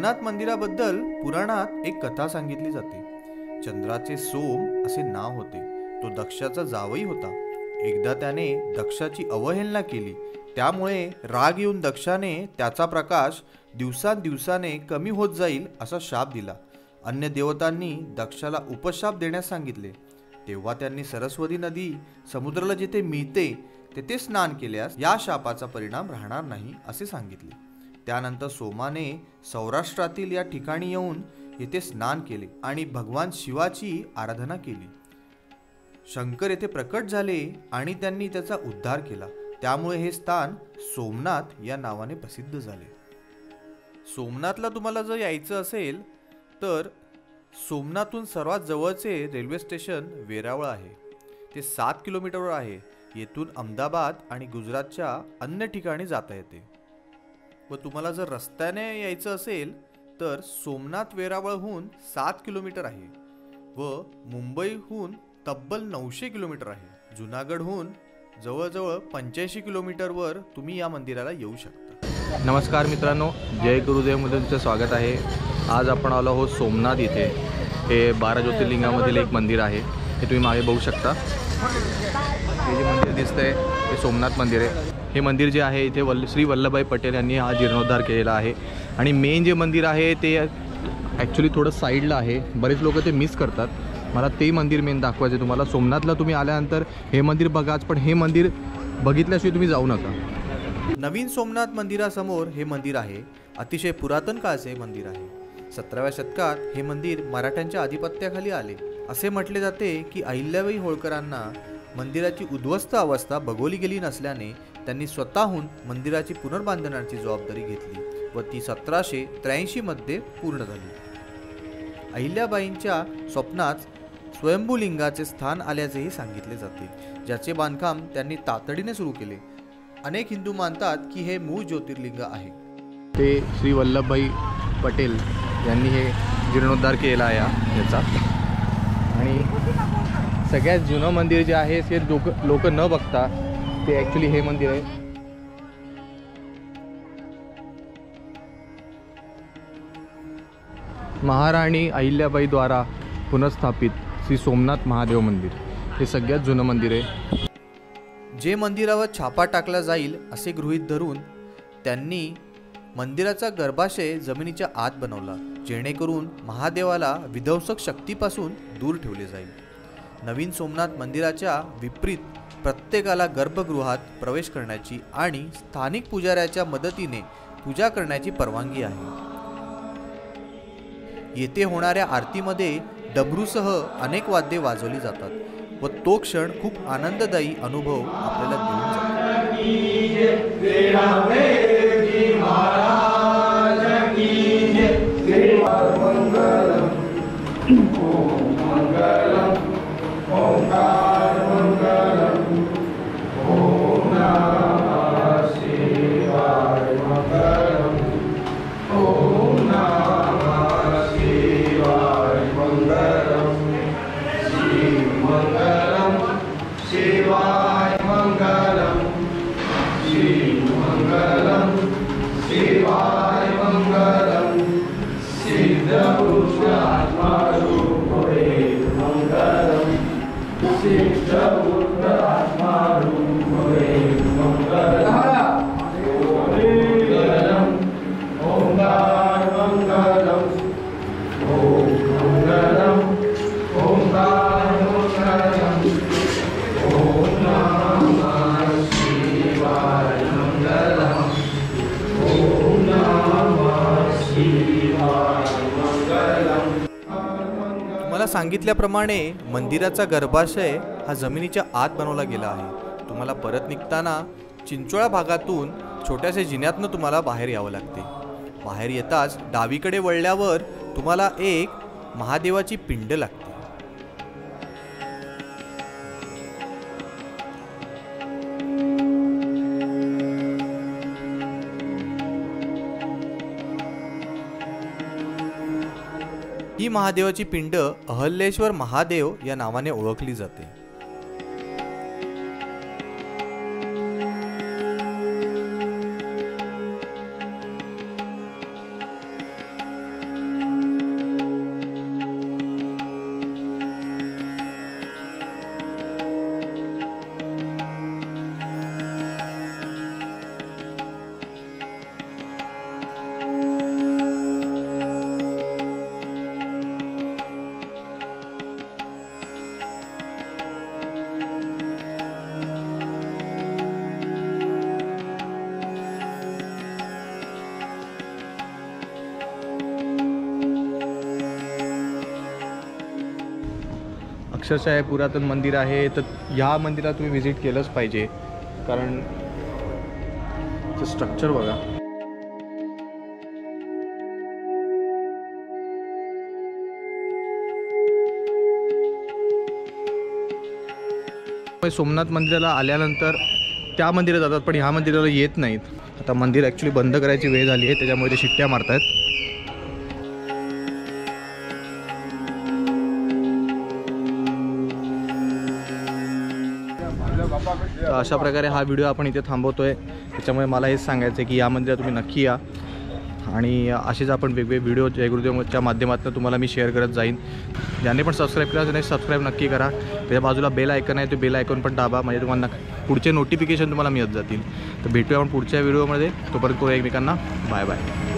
सोमनाथ मंदिराबद्दल पुराणात एक कथा सांगितली जाते। चंद्राचे सोम असे नाव होते। तो दक्षाचा जावई होता। एकदा त्याने दक्षाची अवहेलना केली, त्यामुळे राग येऊन दक्षाने त्याचा प्रकाश दिवसांदिवसाने कमी होत जाईल असा शाप दिला। अन्य देवतांनी दक्षाला उपशाप देण्यास सांगितले। तेव्हा त्यांनी सरस्वती नदी समुद्राला जिथे मिळते तेथे स्नान केल्यास या शापाचा परिणाम राहणार नाही असे सांगितले। त्यानंतर सोमाने सौराष्ट्रातील या ठिकाणी येऊन येथे स्नान केले आणि भगवान शिवाची आराधना केली। शंकर येथे प्रकट झाले आणि त्यांनी त्याचा उद्धार केला। त्यामुळे हे स्थान सोमनाथ या नावाने प्रसिद्ध झाले। सोमनाथला तुम्हाला जर यायचं असेल तर सोमनाथहून सर्वात जवळचे रेल्वे स्टेशन वेरावळ आहे। ते 7 किलोमीटरवर आहे। येथून अहमदाबाद आणि गुजरातच्या अन्य ठिकाणी जाता येते। व तुम्हाला जर रस्त्याने यायचं असेल तर सोमनाथ वेरावळहून 7 किलोमीटर आहे व मुंबईहून तब्बल 900 किलोमीटर आहे। जुनागडहून जवळजवळ 85 किलोमीटरवर तुम्ही या मंदिराला येऊ शकता। नमस्कार मित्रांनो, जय गुरुदेवमध्ये तुमचं स्वागत आहे। आज आपण आलो आहोत सोमनाथ इथे। हे 12 ज्योतिर्लिंगामधील एक मंदिर आहे। हे तुम्ही मागे बघू शकता। हे जे मंदिर दिसतंय हे सोमनाथ मंदिर आहे। हे मंदिर जे आहे इथे श्री वल्लभभाई पटेल यांनी हा जीर्णोद्धार केलेला आहे। आणि मेन जे मंदिर आहे ते ॲक्च्युली थोडं साईडला आहे। बरेच लोक ते मिस करतात। मला ते मंदिर मेन दाखवायचं आहे तुम्हाला। सोमनाथला तुम्ही आल्यानंतर हे मंदिर बघाच, पण हे मंदिर बघितल्याशिवाय तुम्ही जाऊ नका। नवीन सोमनाथ मंदिरासमोर हे मंदिर आहे। अतिशय पुरातन काळचे मंदिर आहे। 17व्या शतकात हे मंदिर मराठ्यांच्या अधिपत्याखाली आले। असे म्हटले जाते की अहिल्याबाई होळकरांना मंदिराची उद्ध्वस्त अवस्था बघवली गेली नसल्याने त्यांनी स्वतःहून मंदिराची पुनर्बांधण्याची जबाबदारी घेतली व ती 1783 मध्ये पूर्ण झाली। अहिल्याबाईंच्या स्वप्नात स्वयंभूलिंगाचे स्थान आल्याचेही सांगितले जाते, ज्याचे बांधकाम त्यांनी तातडीने सुरू केले। अनेक हिंदू मानतात की हे मूळ ज्योतिर्लिंग आहे। ते श्री वल्लभभाई पटेल यांनी हे जीर्णोद्धार केला आहे याचा। आणि सगळ्यात जुनं मंदिर जे आहे ते लोक न बघता ते ॲक्च्युली हे मंदिर आहे। महाराणी अहिल्याबाई द्वारा पुनर्स्थापित श्री सोमनाथ महादेव मंदिर हे सगळ्यात जुनं मंदिर आहे। जे मंदिरावर छापा टाकला जाईल असे गृहीत धरून त्यांनी मंदिराचा गर्भाशय जमिनीच्या आत बनवला, जेणेकरून महादेवाला विध्वंसक शक्तीपासून दूर ठेवले जाईल। नवीन सोमनाथ मंदिराच्या विपरीत प्रत्येकाला गर्भगृहात प्रवेश करण्याची आणि स्थानिक पुजाऱ्याच्या मदतीने पूजा करण्याची परवानगी आहे। येथे होणाऱ्या आरतीमध्ये डमरूसह अनेक वाद्ये वाजवली जातात व तो क्षण खूप आनंददायी अनुभव आपल्याला देऊन सांगितल्याप्रमाणे मंदिराचा गर्भाशय हा जमिनीच्या आत बनवला गेला आहे। तुम्हाला परत निघताना चिंचोळा भागातून छोट्याशा जिन्यातून तुम्हाला बाहेर यावं लागते। बाहेर येताच डावीकडे वळल्यावर तुम्हाला एक महादेवाची पिंड लागते। ही महादेवाची पिंड अहल्येश्वर महादेव या नावाने ओळखली जाते। अक्षरशः हे पुरातन मंदिर आहे, तर ह्या मंदिरात तुम्ही व्हिजिट केलंच पाहिजे, कारण स्ट्रक्चर बघा. सोमनाथ मंदिराला आल्यानंतर त्या मंदिरात जातात, पण ह्या मंदिराला येत नाहीत. आता मंदिर ॲक्च्युली बंद करायची वेळ झाली आहे, त्याच्यामुळे ते शिट्ट्या मारतात. तर अशा प्रकारे हा व्हिडिओ आपण इथे थांबवतोय. त्याच्यामुळे मला हेच सांगायचं आहे की या मंदिरात तुम्ही नक्की या, आणि असेच आपण वेगवेगळे व्हिडिओ जय गुरुदेवच्या माध्यमातून तुम्हाला मी शेअर करत जाईन. ज्यांनी पण सबस्क्राईब केलं त्याने सबस्क्राईब नक्की करा. त्याच्या बाजूला बेल आयकन आहे, तो बेल आयकॉन पण दाबा, म्हणजे तुम्हाला पुढचे नोटिफिकेशन तुम्हाला मिळत जातील. तर भेटूया आपण पुढच्या व्हिडिओमध्ये. तोपर्यंत एकमेकांना बाय बाय.